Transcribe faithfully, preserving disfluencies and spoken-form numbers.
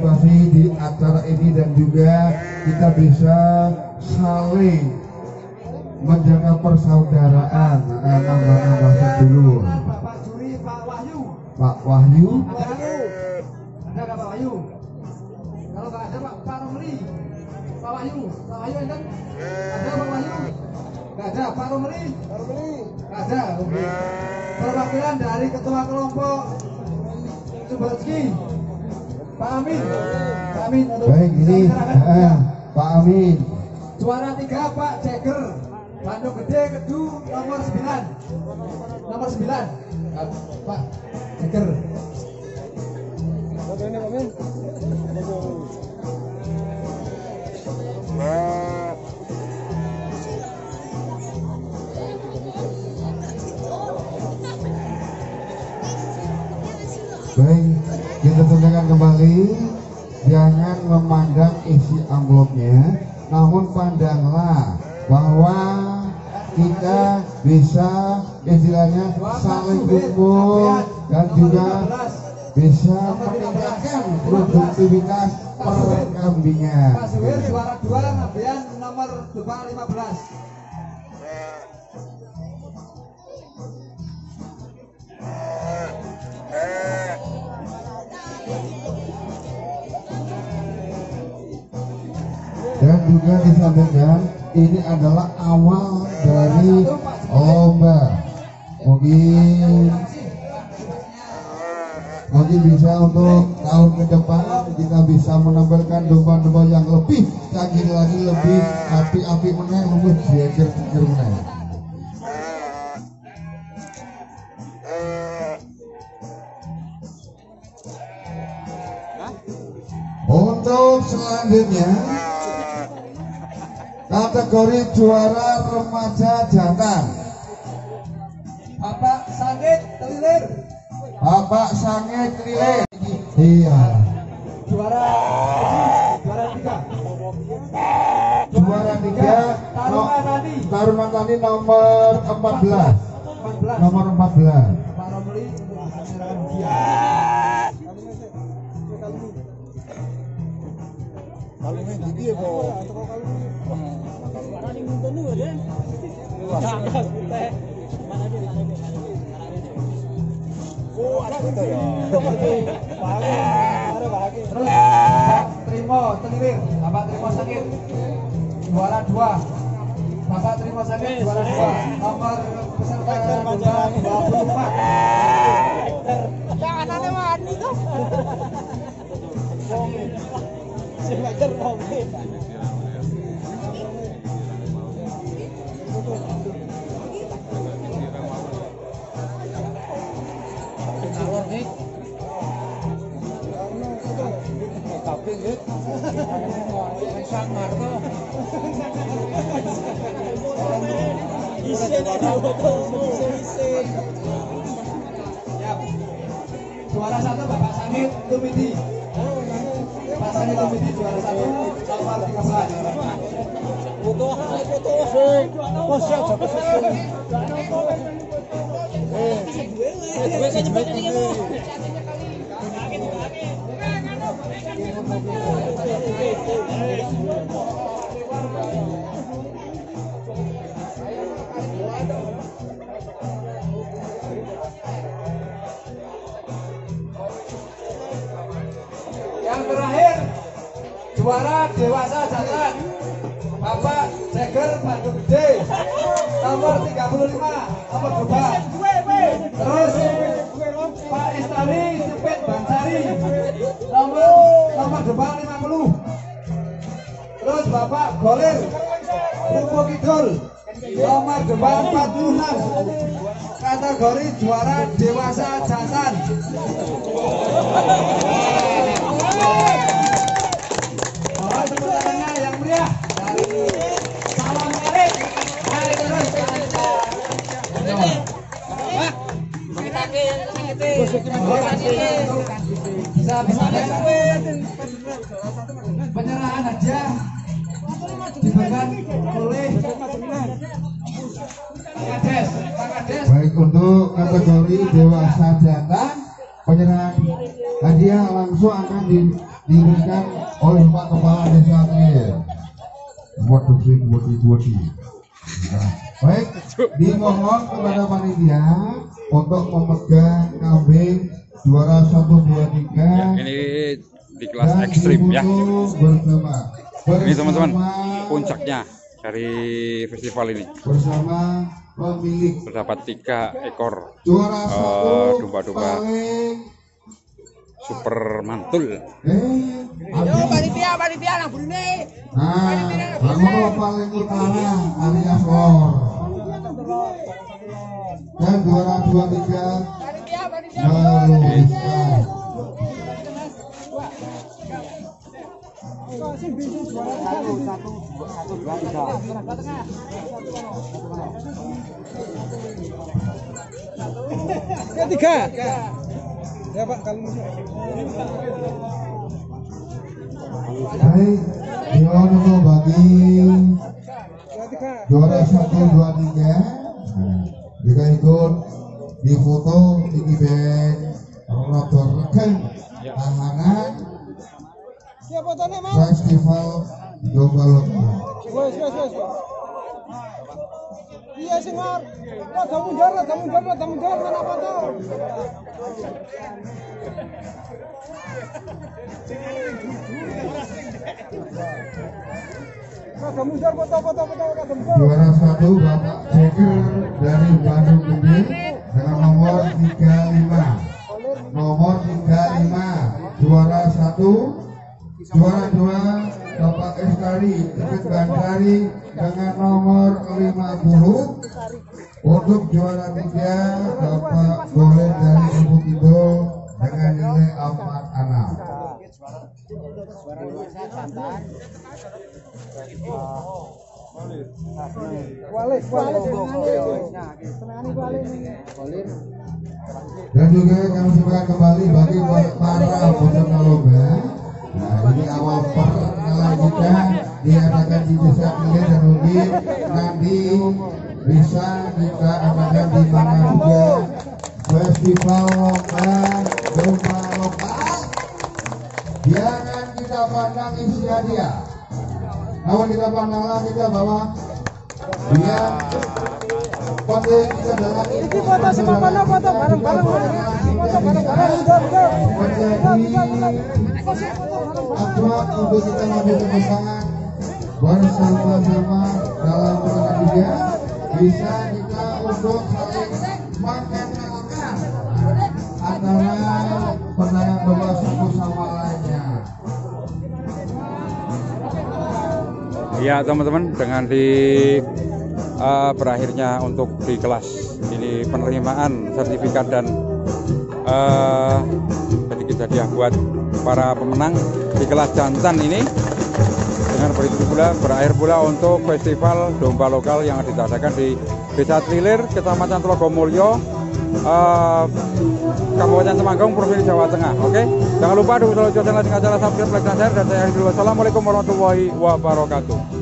berpartisipasi di acara ini dan juga kita bisa saling menjaga persaudaraan nambah-nambah sedulur. Bapak Juri Pak Wahyu. Pak Wahyu. Ada nggak Pak Wahyu? Kalau nggak ada Pak Pak Romli. Pak Wahyu, Pak Wahyu ada? Ada Pak Wahyu? Nggak ada. Pak Romli? Pak Romli. Nggak ada. Oke. Perwakilan dari Ketua Kelompok Subatski. Pak Amin. Pak Amin. Baik ini eh, Pak Amin. Juara tiga Pak Jagger. Bandung Gede Kedu nomor sembilan. Nomor sembilan. Pak Jagger. Baik, kita sampaikan kembali, jangan memandang isi amplopnya, namun pandanglah bahwa kita bisa istilahnya saling dukung dan juga bisa meningkatkan produktivitas perkambingan. Pak Suwir juara dua ngambilan nomor dua lima belas. Dan juga disampaikan ini adalah awal dari lomba. Mungkin mungkin bisa untuk tahun ke depan kita bisa menampilkan domba-domba yang lebih canggih lagi, lebih api-api meneh, lebih jejer-jejer meneh. Untuk selanjutnya kategori juara remaja jantan, Bapak Sangit Telilir. Bapak Sangit Telilir. Iya. Juara juara tiga. Juara tiga Taruna Tani. Taruna Tani nomor empat belas. empat belas. Nomor empat belas. Pak Romli untuk menyerahkan hadiah. Kalau ini dia kok. Oh, ada gitu ya. Terus Bapak Trimo Telilir, Bapak Trimo Sangit juara dua. Bapak Trimo Sangit juara dua. Nomor peserta dua puluh empat. Janganane wani tuh. Sing wajar wong. Tapi nggih. Sangar to. Isi Juara satu Bapak Sangit Tumidi. Pak Sangit Tumidi juara satu nomor tiga belas. foto foto sing pos aja pos sing. Eh, wis cepet iki. Yang terakhir juara dewasa jantan Bapak Jagger Bandung Gede nomor tiga puluh lima nomor dua. Terus Pak Istari Sipit Bansari nomor nomor dua lima puluh. Terus Bapak Golir Rupo Kidul nomor dua empat puluh enam. Kategori juara dewasa jantan. Mohon tepuk tangannya yang meriah dari Salam Elit. Mari terus. Pak, kita ke sini. Bisa bisa penyerahan hadiah diberikan oleh Pak Kades. Pak Kades. Baik, untuk kategori dewasa jantan, penyerahan hadiah langsung akan di diberikan oleh Pak Kepala Desa Trilir. Waduh, waduh, waduh. Nah, baik, dimohon kepada panitia untuk memegang kambing juara satu dua tiga. Ya, ini di kelas ekstrim ya. Bersama, bersama Ini teman-teman puncaknya dari festival ini. Bersama pemilik Terdapat tiga ekor juara uh, satu domba-domba paling super mantul. eh Yo panitia, panitia nang burine. nah Bangono paling utara alias lor dan juara dua tiga Panitia, panitia. meluluskan. Ketiga. Ya Pak, kalau Baik, dimohon untuk bagi juara satu dua tiga. Nah, jika ikut di foto ini band rotor reken tahanan ya fotonya Mas. festival domba lokal. Wes, wes, wes. Iya sing ngar. Rada mundur, rada mundur, rada mundur mana foto. Rada mundur foto, foto, foto, rada mundur. Juara satu Bapak Jeker dari Bandung Gede dengan nomor tiga puluh lima. Nomor tiga puluh lima. Juara satu. Juara dua Bapak Eskari Ikut Bandari dengan nomor lima puluh. Untuk juara tiga Bapak Boleh dari Ibu Kidul dengan nilai empat puluh enam. Walik, walik. Dan juga kami sampaikan kembali bagi para peserta lomba. Nah, ini awal perkenalan kita diadakan di Desa Trilir dan mungkin nanti bisa kita adakan di mana juga festival lomba domba lokal. Jangan kita pandang isi hadiah, namun kita pandanglah kita bahwa dia penting kita dalam Iki foto sama mana foto bareng-bareng. Foto bareng-bareng. menjadi akurat untuk kita maju ke depan bersama-sama dalam berkarya, bisa kita untuk saling mengenalkan antara penangan domba satu sama lainnya. Ya teman-teman, dengan di uh, berakhirnya untuk di kelas ini penerimaan sertifikat dan uh, sedikit hadiah buat para pemenang di kelas jantan ini. Dengan begitu pula berakhir pula untuk festival domba lokal yang diadakan di Desa Trilir, Kecamatan Tlogomulyo, uh, Kabupaten Temanggung, Provinsi Jawa Tengah. Oke, jangan lupa dukung selalu channel dengan cara subscribe, like, dan share. Dan saya akhiri dulu. Wassalamualaikum warahmatullahi wabarakatuh.